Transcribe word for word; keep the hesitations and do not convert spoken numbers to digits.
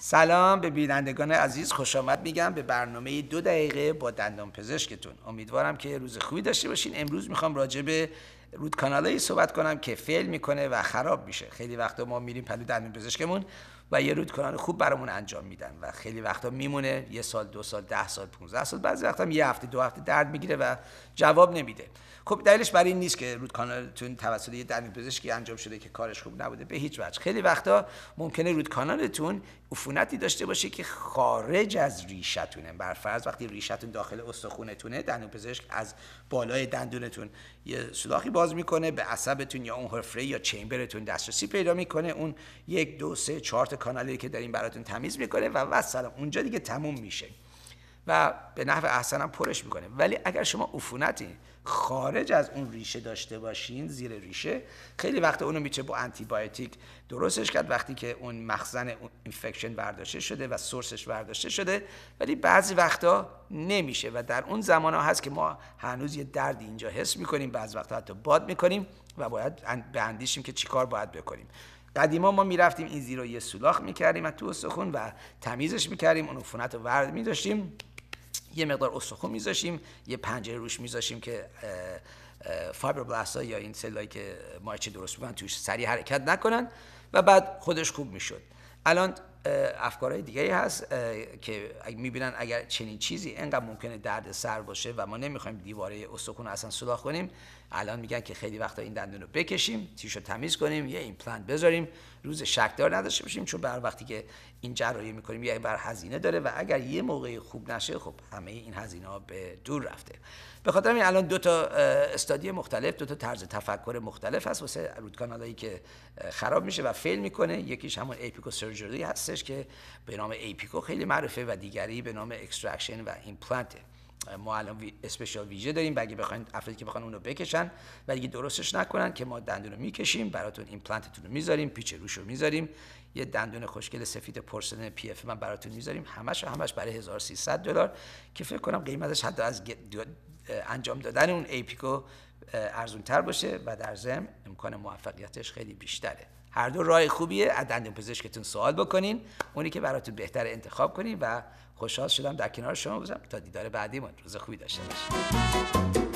سلام به بینندگان عزیز، خوش آمد میگم به برنامه دو دقیقه با دندان پزشکتون. امیدوارم که روز خوبی داشته باشین. امروز میخوام راجع به رود کانالایی صحبت کنم که فیل میکنه و خراب میشه. خیلی وقتا ما میریم پلو دندان پزشکمون و یه رود کانال خوب برامون انجام میدن و خیلی وقتا میمونه یه سال، دو سال، ده سال، پانزده سال، بعضی وقتا هم یه هفته، دو هفته درد میگیره و جواب نمیده. خب دلیلش برای این نیست که رود کانالتون توسط یه دندان پزشکی انجام شده که کارش خوب نبوده، به هیچ وجه. خیلی وقتا ممکنه رود کانالتون عفونتی داشته باشه که خارج از ریشتونه. بر فرض وقتی ریشتون داخل استخونتونه، دندان پزشک از بالای دندونتون یه سوراخی باز میکنه، به عصبتون یا اون حفره یا چمبرتون دسترسی پیدا میکنه. اون یک، دو، سه، چهار تا کانالی که داریم براتون تمیز میکنه و والسلام اونجا دیگه تموم میشه و به نحو احسن هم پرش میکنه. ولی اگر شما عفونتی خارج از اون ریشه داشته باشین، زیر ریشه، خیلی وقت اونو میشه با آنتی بیوتیک درستش کرد وقتی که اون مخزن اون اینفکشن برداشته شده و سورسش برداشته شده، ولی بعضی وقتا نمیشه و در اون زمان ها هست که ما هنوز یه دردی اینجا حس میکنیم، بعضی وقتا حتی باد میکنیم و باید بندیشیم که چیکار باید بکنیم. قدیما ما میرفتیم این زیر رو یه سوراخ میکردیم از تو استخون و تمیزش میکردیم، اون عفونت رو ورد میداشتیم، یه مقدار استخون میذاشیم، یه پنجره روش میذاشیم که فایبروبلاست ها یا این سلایی که مایچه درست میکنن توش سریع حرکت نکنن و بعد خودش خوب میشد. الان افکارهای دیگه هست که میبینن اگر چنین چیزی انقدر ممکنه درد سر باشه و ما نمیخوایم دیواره استخون اصلا سوراخ کنیم، الان میگن که خیلی وقتا این دندون رو بکشیم، تیشو تمیز کنیم، یه ایمپلنت بذاریم، روز شکدار نداشته باشیم، چون بر وقتی که این جراحی میکنیم یه بر هزینه داره و اگر یه موقع خوب نشه خب همه این هزینه ها به دور رفته. به خاطر همین الان دو تا استادی مختلف، دو تا طرز تفکر مختلف هست واسه رود کانالایی که خراب میشه و فیل میکنه. یکیش همون اپیکو سرجری هستش که به نام اپیکو خیلی معروفه و دیگری به نام اکستراکشن و ایمپلنت. ما الان اسپشیال ویژه داریم اگه بخواید افرادی که بخوان اونو بکشن و دیگه درستش نکنن که ما دندون رو میکشیم، براتون ایمپلنتتون رو میذاریم، پیچ روش رو میذاریم، یه دندون خوشگل سفید پورسلین پی اف من براتون میذاریم، همش همش برای هزار و سیصد دلار که فکر کنم قیمتش حتی از انجام دادن اون اپیکو ارزون تر باشه و در ضمن امکان موفقیتش خیلی بیشتره. هر دو راه خوبیه. از دندون پزشکتون سوال بکنین، اونی که براتون بهتر انتخاب کنین و خوشحال شدم در کنار شما بودم. تا دیدار بعدی، روز خوبی داشته باشید.